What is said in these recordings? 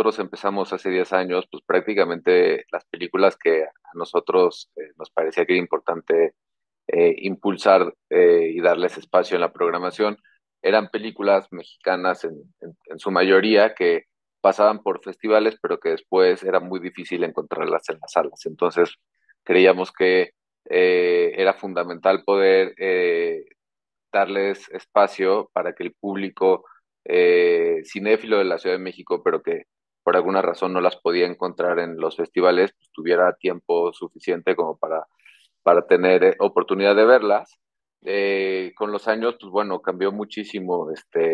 nosotros empezamos hace 10 años, pues prácticamente las películas que a nosotros nos parecía que era importante impulsar y darles espacio en la programación, eran películas mexicanas en su mayoría que pasaban por festivales, pero que después era muy difícil encontrarlas en las salas. Entonces creíamos que era fundamental poder darles espacio para que el público cinéfilo de la Ciudad de México, pero que por alguna razón no las podía encontrar en los festivales, pues tuviera tiempo suficiente como para tener oportunidad de verlas. Con los años, pues bueno, cambió muchísimo,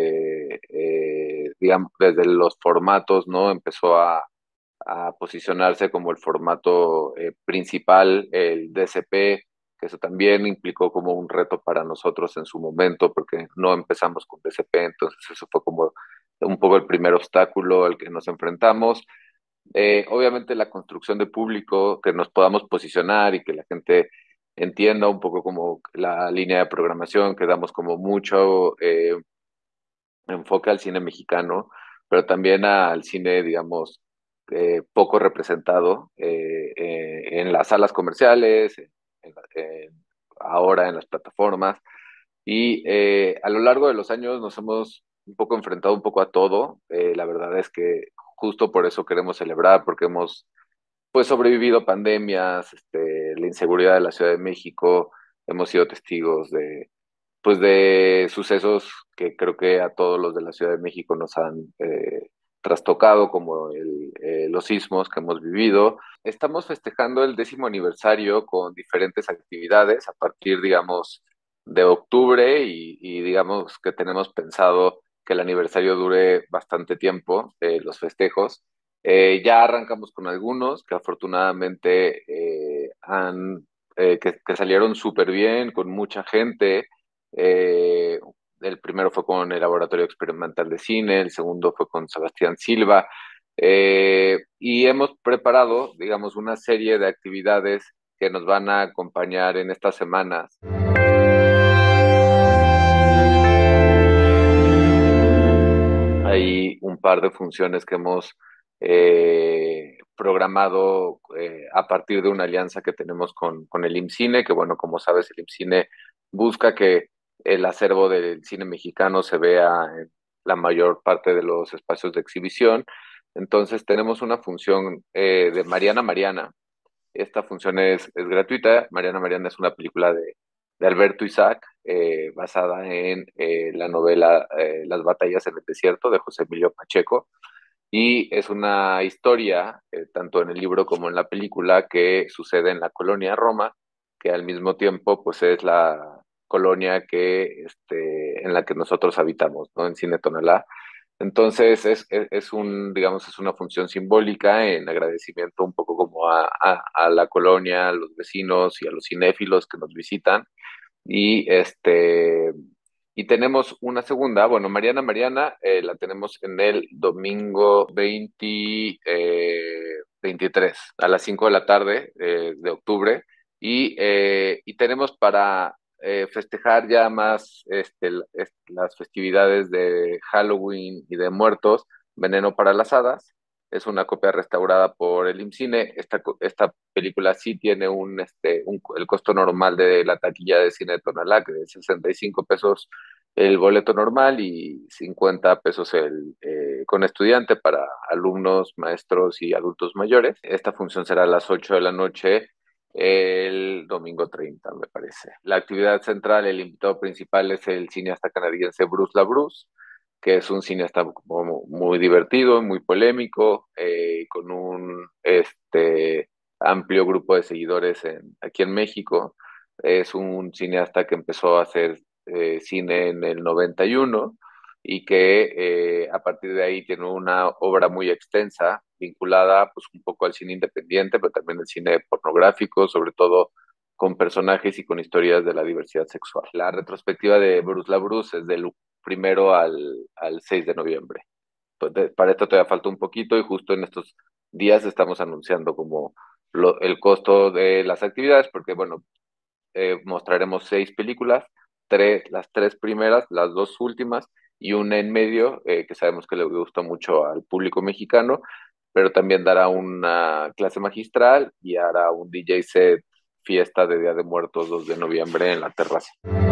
digamos, desde los formatos, ¿no? Empezó a posicionarse como el formato principal, el DCP, que eso también implicó como un reto para nosotros en su momento, porque no empezamos con DCP, entonces eso fue como un poco el primer obstáculo al que nos enfrentamos. Obviamente la construcción de público, que nos podamos posicionar y que la gente entienda un poco como la línea de programación, que damos como mucho enfoque al cine mexicano, pero también al cine, digamos, poco representado en las salas comerciales, ahora en las plataformas. Y a lo largo de los años nos hemos un poco enfrentado un poco a todo. La verdad es que justo por eso queremos celebrar, porque hemos pues sobrevivido pandemias, la inseguridad de la Ciudad de México, hemos sido testigos de pues de sucesos que creo que a todos los de la Ciudad de México nos han trastocado, como los sismos que hemos vivido. Estamos festejando el 10º aniversario con diferentes actividades a partir, digamos, de octubre y digamos que tenemos pensado que el aniversario dure bastante tiempo, los festejos. Ya arrancamos con algunos que afortunadamente que salieron súper bien, con mucha gente. eh, el primero fue con el Laboratorio Experimental de Cine, el segundo fue con Sebastián Silva, y hemos preparado, digamos, una serie de actividades que nos van a acompañar en estas semanas. Hay un par de funciones que hemos programado a partir de una alianza que tenemos con el IMCINE, que bueno, como sabes, el IMCINE busca que el acervo del cine mexicano se vea en la mayor parte de los espacios de exhibición. Entonces tenemos una función de Mariana Mariana. Esta función es gratuita. Mariana Mariana es una película de Alberto Isaac, basada en la novela Las batallas en el desierto de José Emilio Pacheco. Y es una historia, tanto en el libro como en la película, que sucede en la colonia Roma, que al mismo tiempo pues es la colonia en la que nosotros habitamos, ¿no? En Cine Tonalá. Entonces digamos, es una función simbólica en agradecimiento un poco como a la colonia, a los vecinos y a los cinéfilos que nos visitan. Y y tenemos una segunda, bueno, Mariana Mariana, la tenemos en el domingo 23 a las 5 de la tarde de octubre. Y tenemos para festejar ya más las festividades de Halloween y de Muertos, Veneno para las Hadas. Es una copia restaurada por el IMCINE. Esta película sí tiene el costo normal de la taquilla de cine de Tonalá, que es 65 pesos el boleto normal y 50 pesos con estudiante para alumnos, maestros y adultos mayores. Esta función será a las 8 de la noche el domingo 30, me parece. La actividad central, el invitado principal es el cineasta canadiense Bruce LaBruce, que es un cineasta como muy divertido, muy polémico, con un amplio grupo de seguidores aquí en México. Es un cineasta que empezó a hacer cine en el 91 y que a partir de ahí tiene una obra muy extensa vinculada pues un poco al cine independiente, pero también al cine pornográfico, sobre todo con personajes y con historias de la diversidad sexual. La retrospectiva de Bruce LaBruce es del 1 al 6 de noviembre. Entonces, para esto todavía falta un poquito y justo en estos días estamos anunciando como el costo de las actividades, porque bueno, mostraremos 6 películas, las 3 primeras, las 2 últimas y una en medio, que sabemos que le gusta mucho al público mexicano, pero también dará una clase magistral y hará un DJ set fiesta de Día de Muertos 2 de noviembre en la terraza.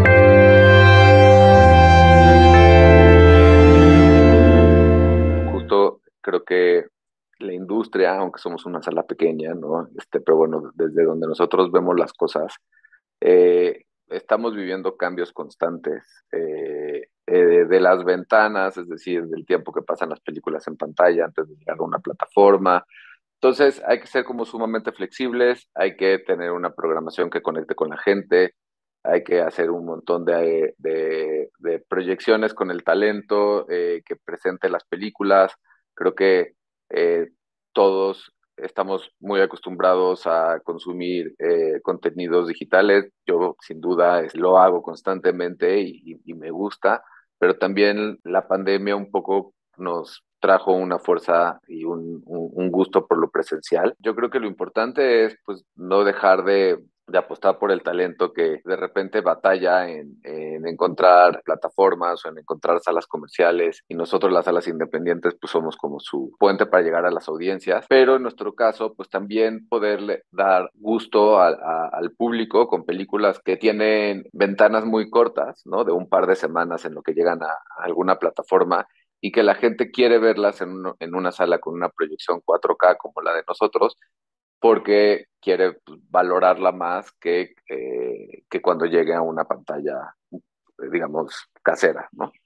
Justo creo que la industria, aunque somos una sala pequeña, ¿no? Pero bueno, desde donde nosotros vemos las cosas, estamos viviendo cambios constantes de las ventanas, es decir, del tiempo que pasan las películas en pantalla antes de llegar a una plataforma. Entonces hay que ser como sumamente flexibles, hay que tener una programación que conecte con la gente, hay que hacer un montón de proyecciones con el talento que presente las películas. Creo que eh, todos estamos muy acostumbrados a consumir contenidos digitales. Yo sin duda lo hago constantemente y me gusta, pero también la pandemia un poco nos trajo una fuerza y un gusto por lo presencial. Yo creo que lo importante es pues no dejar de apostar por el talento que de repente batalla en encontrar plataformas o en encontrar salas comerciales y nosotros las salas independientes pues somos como su puente para llegar a las audiencias, pero en nuestro caso pues también poderle dar gusto al público con películas que tienen ventanas muy cortas, ¿no? De un par de semanas en lo que llegan a alguna plataforma y que la gente quiere verlas en una sala con una proyección 4K como la de nosotros, porque quiere pues, valorarla más que cuando llegue a una pantalla, digamos, casera, ¿no?